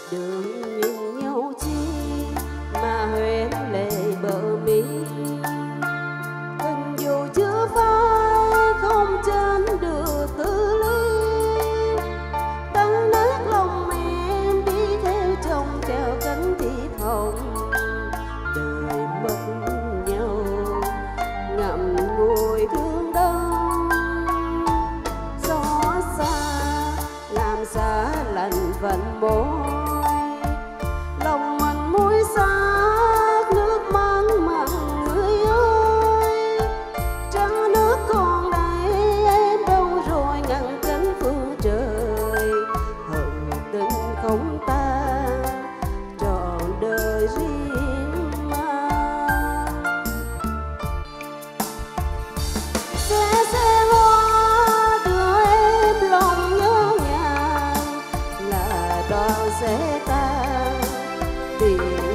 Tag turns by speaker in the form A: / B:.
A: Đừng nhìn nhau chi mà huyễn lệ bờ mi, tình dù chưa phai không trên được tư ly. Tan nát lòng em đi theo chồng treo cánh thi hồng, đời mất nhau ngậm ngùi thương đau. Gió xa làm xa lạnh vận môi, lòng mình muối xác nước mặn mặn người ơi. Trăng nước còn đây em đâu rồi ngăn cánh phương trời, hận tình không tan trọn đời riêng mang. Xe hoa đưa em lòng nhớ nhàng là đoạn sẽ tan. Vì